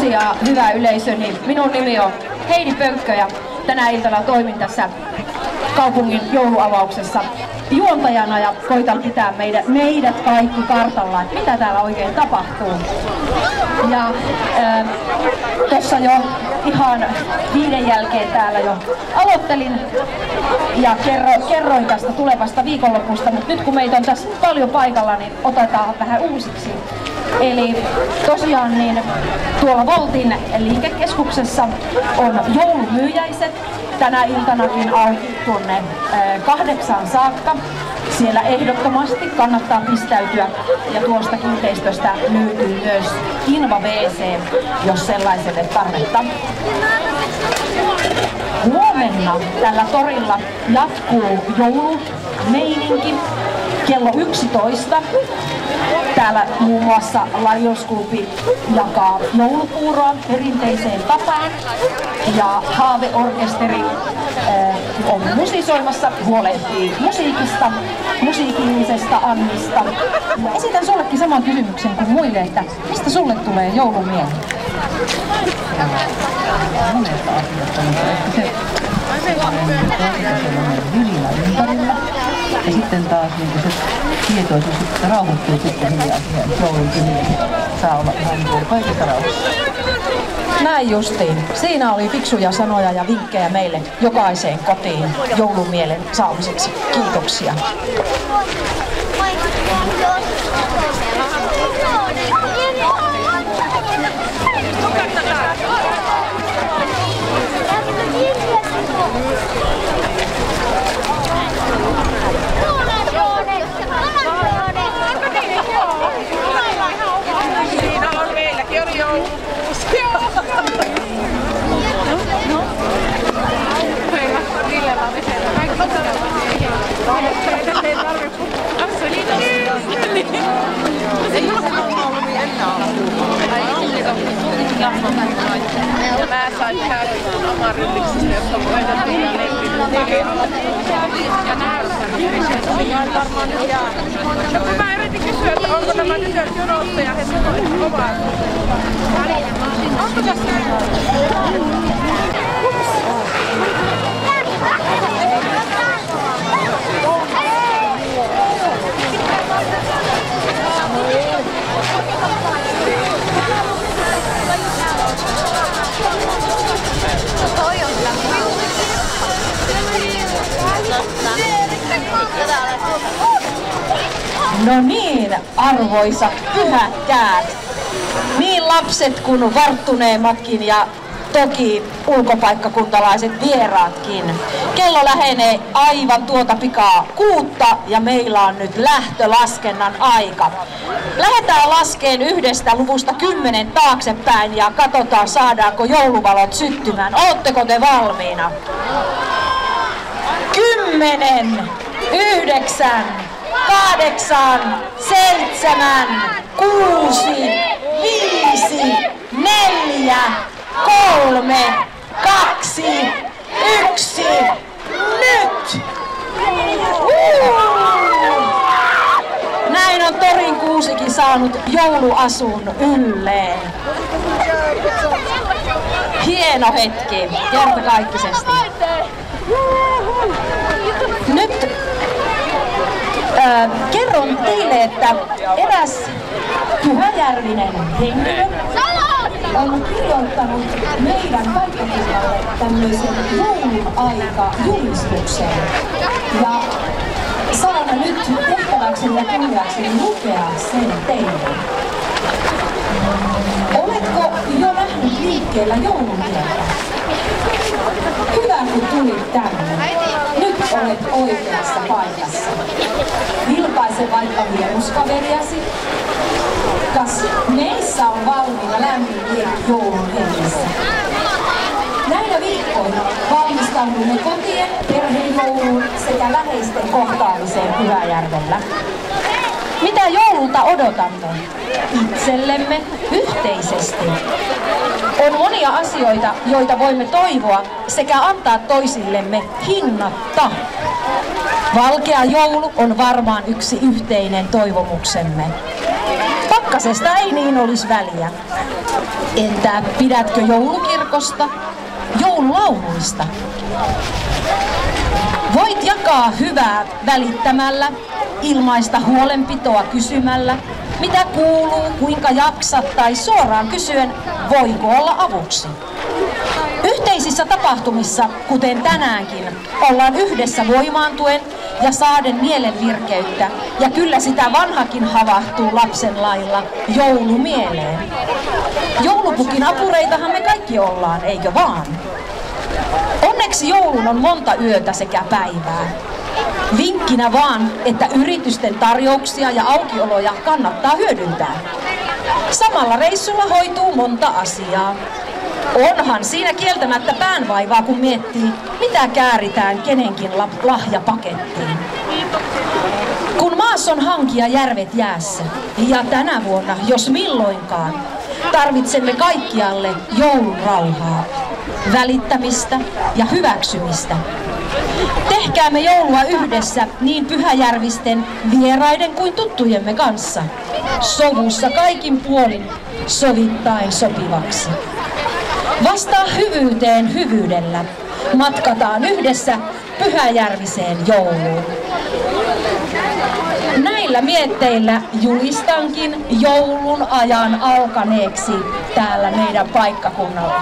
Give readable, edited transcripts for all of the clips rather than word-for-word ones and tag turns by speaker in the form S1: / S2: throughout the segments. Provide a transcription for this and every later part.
S1: tosiaan hyvä yleisö, niin minun nimi on Heidi Pönkkö ja tänä iltana toimin tässä kaupungin jouluavauksessa juontajana ja koitan pitää meidät kaikki kartalla, että mitä täällä oikein tapahtuu. Ja tuossa jo ihan 5 jälkeen täällä jo aloittelin ja kerroin tästä tulevasta viikonlopusta, mutta nyt kun meitä on tässä paljon paikalla, niin otetaan vähän uusiksi. Eli tosiaan niin tuolla Voltin liikekeskuksessa on joulumyyjäiset. Tänä iltanakin auki tuonne 8 saakka. Siellä ehdottomasti kannattaa pistäytyä ja tuosta kiinteistöstä löytyy myös Inva WC, jos sellaiselle tarvetta. Huomenna tällä torilla jatkuu joulumeininki kello 11. Täällä muun muassa Lajoskuupi jakaa joulupuuroa perinteiseen tapaan ja Haaveorkesteri on musisoimassa, huolehtii musiikillisesta annista. Esitän sullekin saman kysymyksen kuin muille, että mistä sulle tulee joulumieli?
S2: Monesta asiasta, mutta ehkä se vilillä ympärillä. Ja sitten taas niin se tietoisuus, että rauhoittuu sitten hiljaa siihen joulun kyliin. Saa olla ihan kaikesta rauhassa.
S1: Näin justiin. Siinä oli fiksuja sanoja ja vinkkejä meille jokaiseen kotiin joulumielen saamiseksi. Kiitoksia.
S3: Siinä on meilläkin on joulukuusi. Mä sain käydä oman rylliksistä, jossa voidaan tehdä ja näyttää. Varmaan nyt jää. Mä yritin kysyä, että onko nämä tytöt jonossa ja he sanoivat ovat. Onko tässä
S1: No niin, arvoisat pyhäkkäät, niin lapset kuin varttuneemmatkin ja toki ulkopaikkakuntalaiset vieraatkin. Kello lähenee aivan tuota pikaa 6 ja meillä on nyt lähtölaskennan aika. Lähdetään laskeen 1 luvusta 10 taaksepäin ja katsotaan saadaanko jouluvalot syttymään. Ootteko te valmiina? 10, 9, 8, 7, 6, 5, 4, 3, 2, 1, nyt! Näin on torin kuusikin saanut jouluasun ylleen. Hieno hetki, kertakaikkisesti. Nyt kerron teille, että eräs pyhäjärvinen henkilö on kirjoittanut meidän paikkakunnalle tämmöisen joulun aika julistuksen. Ja saan nyt tehtäväkseni ja kunniakseni lukea sen teille. Oletko jo nähnyt liikkeellä joulumieltä? Hyvä kun tulit tänne. Nyt olet oikeassa paikassa. Vilkaise vaikka vieruskaveriasi. Kas meissä on valmiina lämmin liekki joulun hengessä. Näinä viikkoina valmistaudumme kotien, perhejouluun sekä läheisten kohtaamiseen Pyhäjärvellä. Mitä joululta odotamme? Itsellemme yhteisesti. On monia asioita, joita voimme toivoa sekä antaa toisillemme hinnatta. Valkea joulu on varmaan yksi yhteinen toivomuksemme. pakkasesta ei niin olisi väliä. Entä pidätkö joulukirkosta, joululauluista? Voit jakaa hyvää välittämällä, ilmaista huolenpitoa kysymällä, mitä kuuluu, kuinka jaksat tai suoraan kysyen, voiko olla avuksi. Yhteisissä tapahtumissa, kuten tänäänkin, ollaan yhdessä voimaantuen ja saaden mielen virkeyttä, ja kyllä sitä vanhakin havahtuu lapsen lailla joulumieleen. Joulupukin apureitahan me kaikki ollaan, eikö vaan? Onneksi joulun on monta yötä sekä päivää. Vinkkinä vaan, että yritysten tarjouksia ja aukioloja kannattaa hyödyntää. Samalla reissulla hoituu monta asiaa. Onhan siinä kieltämättä päänvaivaa, kun miettii, mitä kääritään kenenkin lahjapakettiin. Kun maassa on hanki ja järvet jäässä, ja tänä vuonna, jos milloinkaan, tarvitsemme kaikkialle joulun rauhaa, välittämistä ja hyväksymistä. Tehkäämme joulua yhdessä niin pyhäjärvisten, vieraiden kuin tuttujemme kanssa, sovussa kaikin puolin, sovittaen sopivaksi. Vastaa hyvyyteen hyvyydellä, matkataan yhdessä pyhäjärviseen jouluun. Näillä mietteillä julistankin joulun ajan alkaneeksi täällä meidän paikkakunnalla.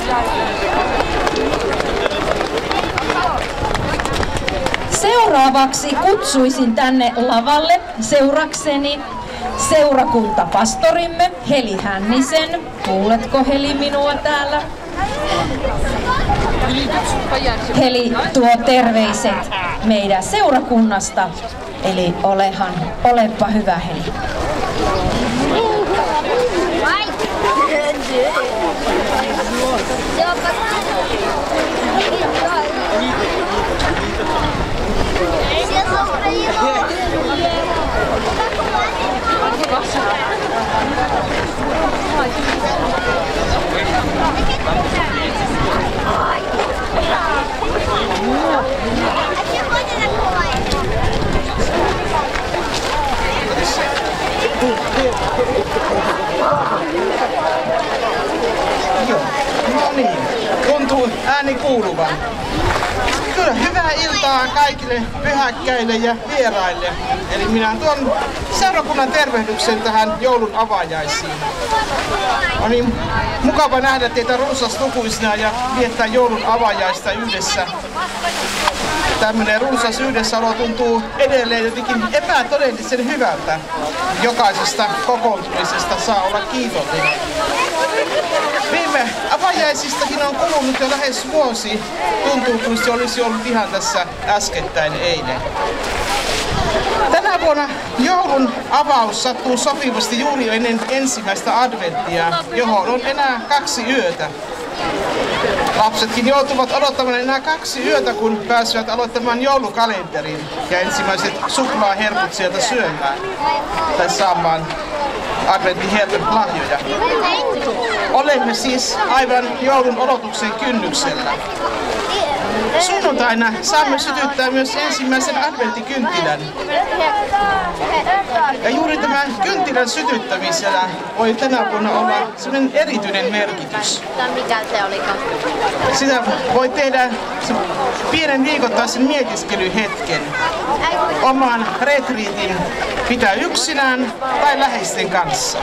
S1: Seuraavaksi kutsuisin tänne lavalle seurakseni seurakuntapastorimme Heli Hännisen. Kuuletko Heli minua täällä? Heli tuo terveiset meidän seurakunnasta, eli olepa hyvä Heli.
S4: No niin, tuntuu ääni kuuluvan. Kyllä, hyvää iltaa kaikille pyhäkkäille ja vieraille. Eli minä tuon seurakunnan tervehdyksen tähän joulun avajaisiin. On niin mukava nähdä teitä runsaslukuisina ja viettää joulun avajaista yhdessä. Tämmöinen runsas yhdessäolo tuntuu edelleen jotenkin epätodellisen hyvältä. Jokaisesta kokoontumisesta saa olla kiitollinen. Viime avajaisistakin on kulunut jo lähes vuosi. Tuntuu, kuin se olisi ollut ihan tässä äskettäin eilen. Tänä vuonna joulun avaus sattuu sopivasti juuri ennen ensimmäistä adventtia, johon on enää 2 yötä. Lapsetkin joutuvat odottamaan enää 2 yötä, kun pääsevät aloittamaan joulukalenterin ja ensimmäiset suklaaherkut sieltä syömään tai saamaan adventtiherkut lahjoja. Olemme siis aivan joulun odotuksen kynnyksellä. Sunnuntaina saamme sytyttää myös ensimmäisen adventtikynttilän. Ja juuri tämän kynttilän sytyttämisellä voi tänä vuonna olla sellainen erityinen merkitys. Sitä voi tehdä pienen viikoittaisen mietiskelyhetken. Oman retriitin pitää yksinään tai läheisten kanssa.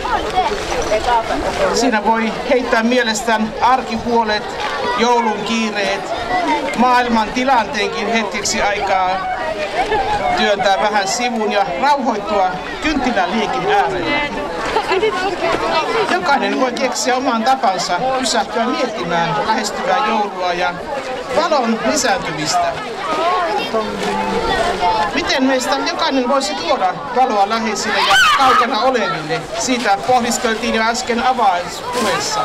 S4: Siinä voi heittää mielestään arkihuolet, joulun kiireet, maailman tilanteenkin hetkeksi aikaa, työntää vähän sivuun ja rauhoittua kynttilän liekin äärellä. Jokainen voi keksiä oman tapansa pysähtyä miettimään lähestyvää joulua ja valon lisääntymistä. Miten meistä jokainen voisi tuoda valoa läheisille ja kaukana oleville? Siitä pohdiskeltiin jo äsken avauspuheessa.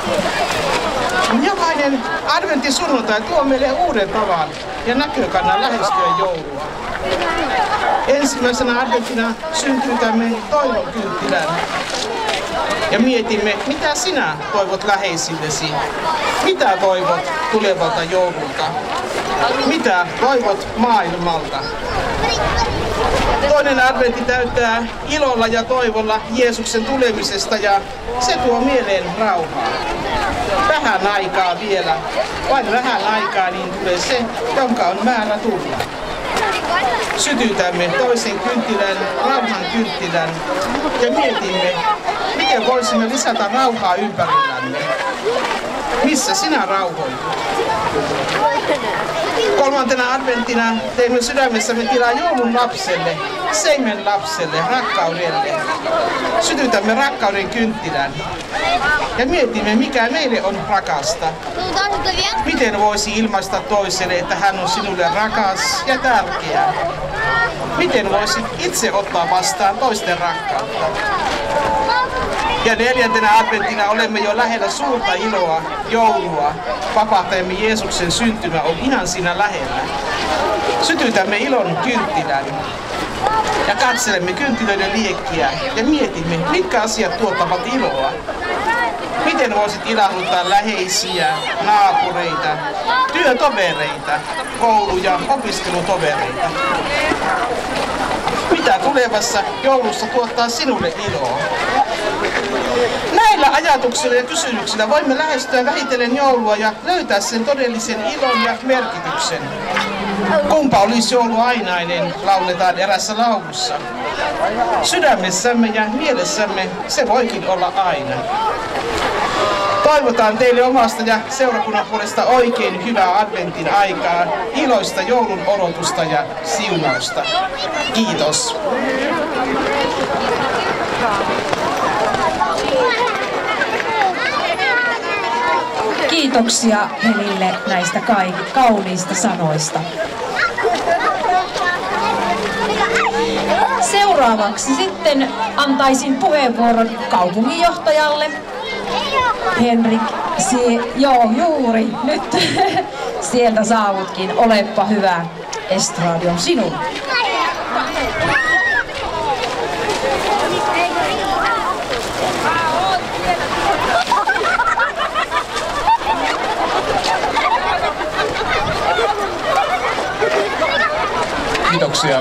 S4: Jokainen adventtisunnuntai tuo meille uuden tavan ja näkökannan lähestyä joulua. Ensimmäisenä adventtina syntyytämme toivon kynttilän. Ja mietimme, mitä sinä toivot läheisillesi? Mitä toivot tulevalta joululta? Mitä toivot maailmalta? Toinen adventti täyttää ilolla ja toivolla Jeesuksen tulemisesta ja se tuo mieleen rauhaa. Vähän aikaa vielä, vain vähän aikaa, niin tulee se, jonka on määrä tulla. Sytytämme toisen kynttilän, rauhan kynttilän ja mietimme, miten voisimme lisätä rauhaa ympärillämme. Missä sinä rauhoitut? Kolmantena adventtina teimme sydämessämme tilaa joulun lapselle, seimen lapselle, rakkaudelle. Sytytämme rakkauden kynttilän ja mietimme, mikä meille on rakasta. Miten voisi ilmaista toiselle, että hän on sinulle rakas ja tärkeä? Miten voisit itse ottaa vastaan toisten rakkautta? Ja neljäntenä adventtina olemme jo lähellä suurta iloa, joulua. Vapahtajamme Jeesuksen syntymä on ihan siinä lähellä. Sytytämme ilon kynttilän ja katselemme kynttilöiden liekkiä ja mietimme, mitkä asiat tuottavat iloa. Miten voisit ilahduttaa läheisiä, naapureita, työtovereita, koulu- ja opiskelutovereita? Mitä tulevassa joulussa tuottaa sinulle iloa? Näillä ajatuksilla ja kysymyksillä voimme lähestyä vähitellen joulua ja löytää sen todellisen ilon ja merkityksen. Kumpa olisi joulu ainainen, lauletaan erässä laulussa. Sydämessämme ja mielessämme se voikin olla aina. Toivotaan teille omasta ja seurakunnan puolesta oikein hyvää adventin aikaa, iloista joulun odotusta ja siunausta. Kiitos.
S1: Kiitoksia Helille näistä kauniista sanoista. Seuraavaksi sitten antaisin puheenvuoron kaupunginjohtajalle. Henrik, joo juuri, nyt sieltä saavutkin. Olepa hyvä, estradi on sinun.
S5: Kiitoksia.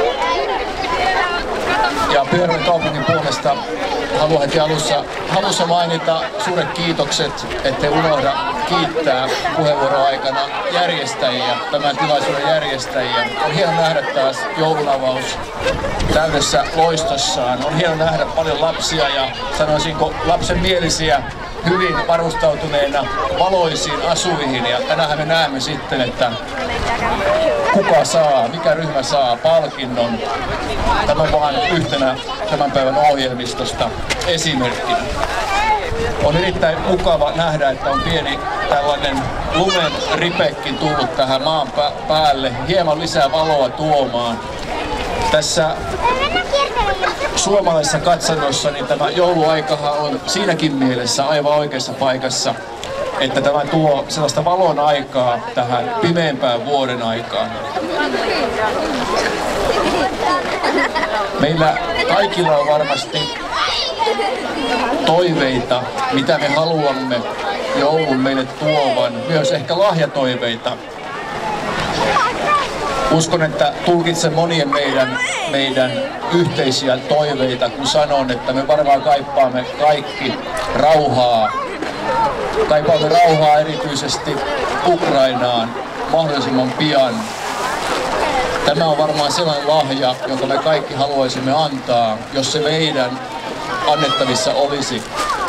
S5: Ja Pyhäjoen kaupungin puolesta haluan heti alussa mainita suuret kiitokset, ettei unohda kiittää puheenvuoron aikana järjestäjiä, tämän tilaisuuden järjestäjiä. On hieno nähdä taas joulunavaus täydessä loistossaan. On hieno nähdä paljon lapsia ja sanoisinko lapsenmielisiä hyvin varustautuneena valoisiin asuihin. Ja tänään me näemme sitten, että kuka saa, mikä ryhmä saa palkinnon. Tämä vaan yhtenä tämän päivän ohjelmistosta esimerkkinä. On erittäin mukava nähdä, että on pieni tällainen lumen ripekki tullut tähän maan päälle, hieman lisää valoa tuomaan. Tässä suomalaisessa katsannossa niin tämä jouluaikahan on siinäkin mielessä aivan oikeassa paikassa, että tämä tuo sellaista valon aikaa tähän pimeämpään vuoden aikaan. Meillä kaikilla on varmasti toiveita, mitä me haluamme joulun meille tuovan, myös ehkä lahjatoiveita. Uskon, että tulkitsen monien meidän yhteisiä toiveita, kun sanon, että me varmaan kaipaamme kaikki rauhaa. Kaipaamme rauhaa erityisesti Ukrainaan mahdollisimman pian. Tämä on varmaan sellainen lahja, jonka me kaikki haluaisimme antaa, jos se meidän annettavissa olisi.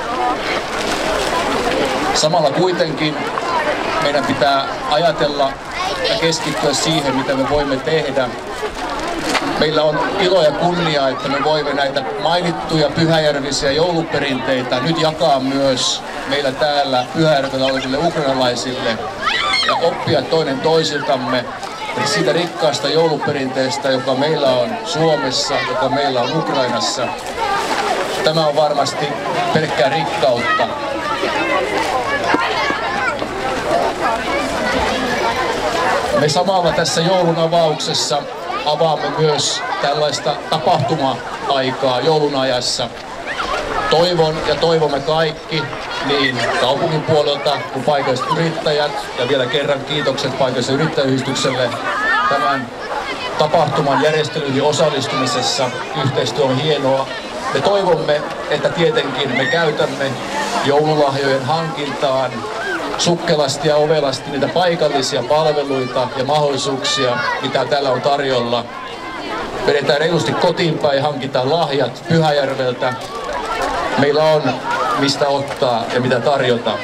S5: Samalla kuitenkin meidän pitää ajatella ja keskittyä siihen, mitä me voimme tehdä. Meillä on ilo ja kunnia, että me voimme näitä mainittuja pyhäjärvisiä jouluperinteitä nyt jakaa myös meillä täällä Pyhäjärvellä oleville ukrainalaisille ja oppia toinen toisiltamme siitä rikkaasta jouluperinteestä, joka meillä on Suomessa, joka meillä on Ukrainassa. Tämä on varmasti pelkkää rikkautta. Me samalla tässä joulun avauksessa avaamme myös tällaista tapahtuma-aikaa joulun ajassa. Toivon ja toivomme kaikki, niin kaupungin puolelta kuin paikalliset yrittäjät, ja vielä kerran kiitokset paikalliselle yrittäjäyhdistykselle tämän tapahtuman järjestelyihin osallistumisessa. Yhteistyö on hienoa. Me toivomme, että tietenkin me käytämme joululahjojen hankintaan sukkelasti ja ovelasti niitä paikallisia palveluita ja mahdollisuuksia, mitä täällä on tarjolla. Vedetään reilusti kotiin päin, hankitaan lahjat Pyhäjärveltä. Meillä on mistä ottaa ja mitä tarjota.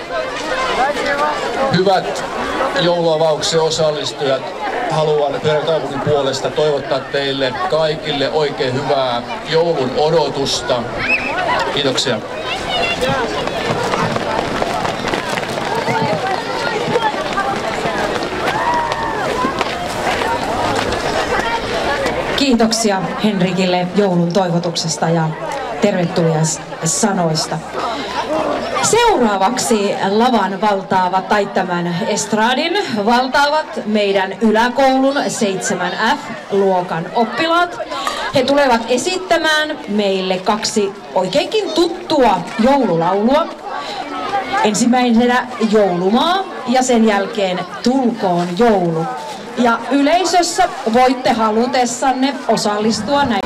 S5: Hyvät jouluavauksen osallistujat, haluan Pyhäjärven kaupungin puolesta toivottaa teille kaikille oikein hyvää joulun odotusta. Kiitoksia.
S6: Kiitoksia Henrikille joulun toivotuksesta ja tervetuliaissanoista. Seuraavaksi lavan valtaavat tai tämän estradin valtaavat meidän yläkoulun 7F-luokan oppilaat. He tulevat esittämään meille 2 oikeinkin tuttua joululaulua. Ensimmäisenä Joulumaa ja sen jälkeen Tulkoon joulu. Ja yleisössä voitte halutessanne osallistua näin.